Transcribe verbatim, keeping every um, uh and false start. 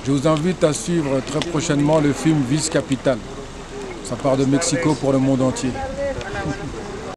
Je vous invite à suivre très prochainement le film Vice Capital. Ça part de Mexico pour le monde entier.